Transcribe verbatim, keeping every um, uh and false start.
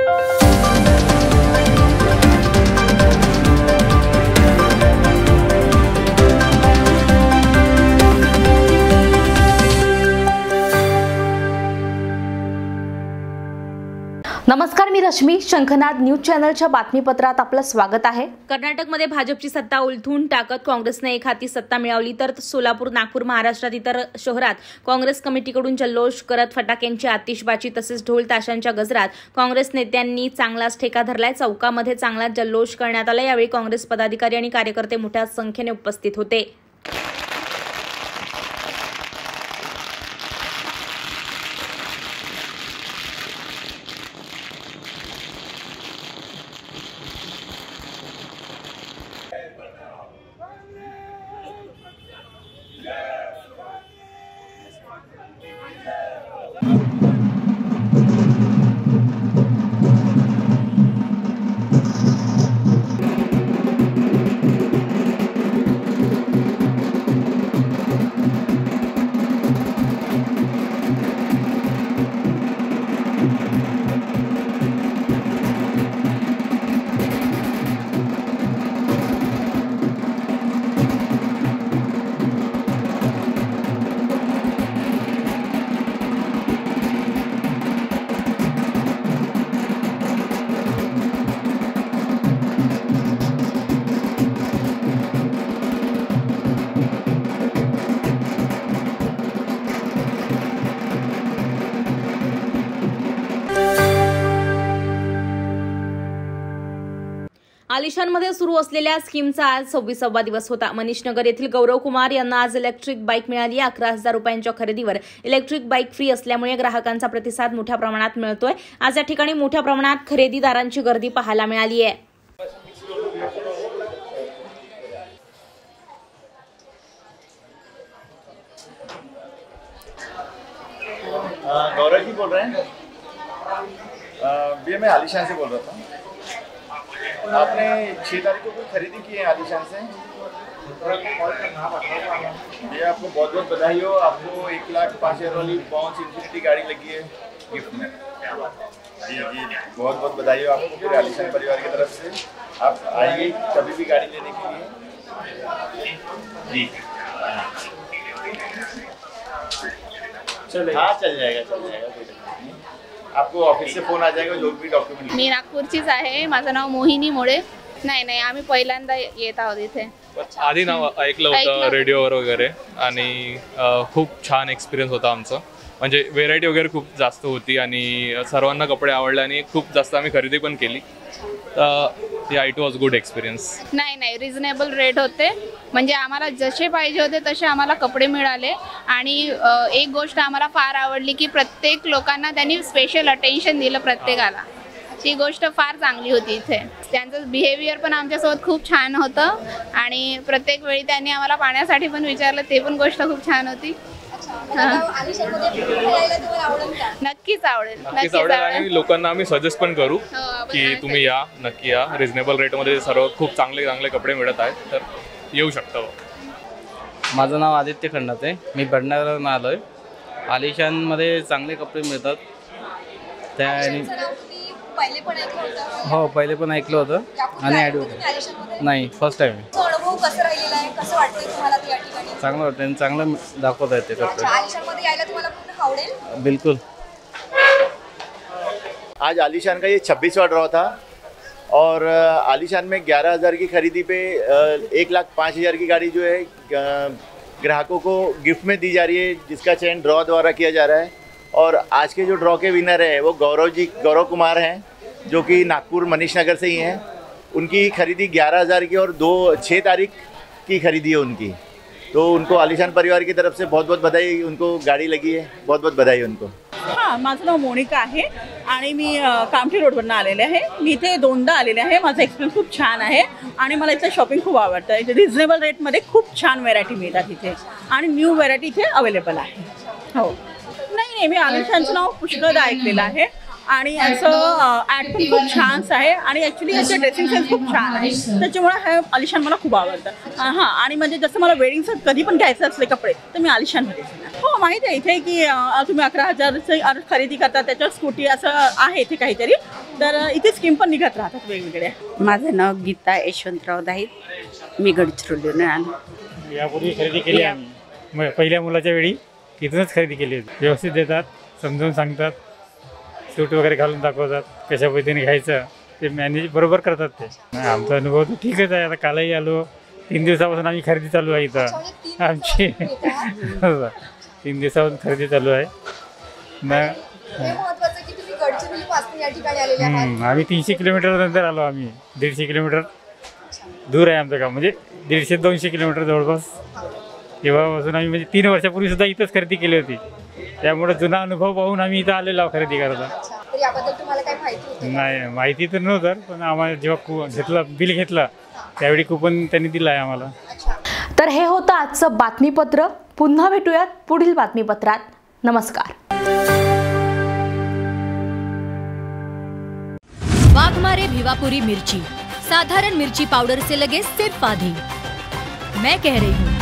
नमस्कार, मी रश्मी. शंखनाद न्यूज चॅनलच्या बातमीपत्रात आपलं स्वागत आहे. कर्नाटकमध्ये भाजपची सत्ता उलथून टाकत काँग्रेसने एक हाती सत्ता मिळवली, तर सोलापूर, नागपूर, महाराष्ट्रात इतर शहरात काँग्रेस कमिटीकडून जल्लोष करत फटाक्यांची आतिषबाजी तसेच ढोल ताशांच्या गजरात काँग्रेस नेत्यांनी चांगलाच ठेका धरलाय. चौकामध्ये चांगलाच जल्लोष करण्यात आला. यावेळी काँग्रेस पदाधिकारी आणि कार्यकर्ते मोठ्या संख्येने उपस्थित होते. आलिशानमध्ये सुरू असलेल्या स्कीमचा आज सव्वीसावा दिवस होता. मनीषनगर येथील गौरव कुमार यांना आज इलेक्ट्रिक बाईक मिळाली. अकरा हजार रुपयांच्या खरेदीवर इलेक्ट्रिक बाईक फ्री असल्यामुळे ग्राहकांचा प्रतिसाद मोठ्या प्रमाणात मिळतोय. आज या ठिकाणी मोठ्या प्रमाणात खरेदीदारांची गर्दी पाहायला मिळाली आहे. गौरव जी बोल रहे हैं? भैया मैं आलिशान से बोल रहा था. आपने छह तारीख को कोई खरीदी की है आलिशान से? भैया आपको बहुत बहुत बधाई हो. आपको एक लाख पाँच हज़ार वाली बॉन्स इन्फिनिटी गाड़ी लगी है गिफ्ट में. जी जी बहुत बहुत बधाई हो आपको पूरे आलिशान परिवार की तरफ से. आप आइए कभी भी गाड़ी लेने के लिए. जी हाँ चल जाएगा चल जाएगा कोई दिक्कत नहीं. आपको ऑफिस से फोन आ जाएगा जो भी डॉक्युमेंट. मी नागपूरचीच आहे. माझं नाव मोहिनी मोडे. नाही नाही आम्ही पहिल्यांदा येत आहोत इथे. आधी नाव ऐकलं होतं रेडिओवर वगैरे आणि खूप छान एक्सपिरियन्स होता आमचा. म्हणजे व्हेरायटी वगैरे खूप जास्त होती आणि सर्वांना कपडे आवडले आणि खूप जास्त आम्ही खरेदी पण केली. या इट वॉज गुड एक्सपिरियन्स. नाही नाही रिझनेबल रेट होते. म्हणजे आम्हाला जसे पाहिजे होते तसे आम्हाला कपडे मिळाले. आणि एक गोष्ट आम्हाला फार आवडली की प्रत्येक लोकांना त्यांनी स्पेशल अटेन्शन दिलं प्रत्येकाला. ती गोष्ट फार चांगली होती इथे. त्यांचं बिहेवियर पण आमच्यासोबत खूप छान होतं आणि प्रत्येक वेळी त्यांनी आम्हाला पाण्यासाठी पण विचारलं. ते पण गोष्ट खूप छान होती. नक्कीच आवडेल नक्कीच आवडेल आणि लोकांना आम्ही सजेस्ट पण करू की तुम्ही या नक्की या. रिजनेबल रेटमध्ये सर्व खूप चांगले चांगले कपडे मिळत आहेत, तर येऊ शकता. माझं नाव आदित्य खंडात आहे. मी भंडारवरून आलो आहे. आलिशानमध्ये चांगले कपडे मिळतात. त्या पहिले पण ऐकलं होतं? हो पहिले पण ऐकलं होतं आणि ॲड होतं. नाही फर्स्ट टाइम. अनुभव कसं राहिलेला आहे? कसं वाटतंय तुम्हाला या ठिकाणी? चांगलं वाटतं आणि चांगलं दाखवत आहेत ते कपडे. आलिशानमध्ये यायला तुम्हाला पूर्ण आवडेल? बिल्कुल. आज आलिशान का ये छब्बीसवां ड्रॉ था और आलिशान में ग्यारह हज़ार की खरीदी पे एक लाख पाँच हज़ार की गाड़ी जो है ग्राहकों को गिफ्ट में दी जा रही है, जिसका चयन ड्रॉ द्वारा किया जा रहा है. और आज के जो ड्रॉ के विनर हैं वो गौरव जी गौरव कुमार हैं, जो कि नागपुर मनीषनगर से ही हैं. उनकी खरीदी ग्यारह हज़ार की और दो छः तारीख की खरीदी है उनकी. तो उनको आलिशान परिवार की तरफ से बहुत बहुत बधाई. उनको गाड़ी लगी है, बहुत बहुत बधाई उनको. हां, माझं नाव मोनिका आहे आणि मी कामठी रोडवरून आलेले आहे. मी इथे दोनदा आलेले आहे. माझा एक्सपिरियन्स खूप छान आहे आणि मला इथलं शॉपिंग खूप आवडतं. इथे रिजनेबल रेटमध्ये खूप छान व्हेरायटी मिळतात इथे आणि न्यू व्हेरायटी इथे अवेलेबल आहे. हो नाही नाही मी आलिशानचं नाव पुष्कळदा ऐकलेलं आहे आणि याचं ॲड पण खूप छान आहे आणि ॲक्च्युली याचं ड्रेसिंग सेन्स खूप छान आहे. त्याच्यामुळे हे आलिशान मला खूप आवडतं. हां आणि म्हणजे जसं मला वेडिंगचं कधी पण घ्यायचं असले कपडे तर मी आलिशानमध्ये हो माहिती आहे इथे की अ, तुम्ही अकरा हजारचं खरेदी करता त्याच्यावर स्कूटी असं आहे इथे काहीतरी. तर अ, इथे स्कीम पण निघत राहतात वेगवेगळ्या. माझं नाव गीता यशवंतराव दाहीत, मी गडचिरोलीने आलो. यापूर्वी खरेदी केली आम्ही म- पहिल्या मुलाच्या वेळी इथूनच खरेदी केली होती. व्यवस्थित देतात, समजावून सांगतात, सूट वगैरे घालून दाखवतात, कशा पद्धतीने घ्यायचं ते मॅनेज बरोबर करतात ते. नाही, आमचा अनुभव तर ठीकच आहे. आता कालही आलो, तीन दिवसापासून आम्ही खरेदी चालू आहे इथं आमची. तीन दिवसापासून खरेदी चालू आहे ना. हे महत्वाचं की तुम्ही गडचिरोली पासून या ठिकाणी आलेले आहात. हम्म, आम्ही तीनशे किलोमीटर नंतर आलो. आम्ही दीडशे किलोमीटर दूर आहे आमचं गाव, म्हणजे दीडशे दोनशे किलोमीटर जवळपास. तेव्हापासून आम्ही म्हणजे तीन वर्षापूर्वी सुद्धा इथंच खरेदी केली होती. त्यामुळे जुना अनुभव पाहून आम्ही इथं आलेलो आहोत खरेदी करायला. अच्छा. तर याबद्दल तुम्हाला काय माहिती होतं? नाही माहिती तर नव्हतं, पण आम्हाला जेव्हा कु घेतलं बिल घेतलं त्यावेळी कुपन त्यांनी दिलं आहे आम्हाला. तर हे होतं आजचं बातमीपत्र. पुन्हा भेटूयात पुढील बातमीपत्रात. नमस्कार. वाघमारे भिवापुरी मिर्ची, साधारण मिर्ची पाउडर से लगे सिर्फ आधी. मैं कह रही हूँ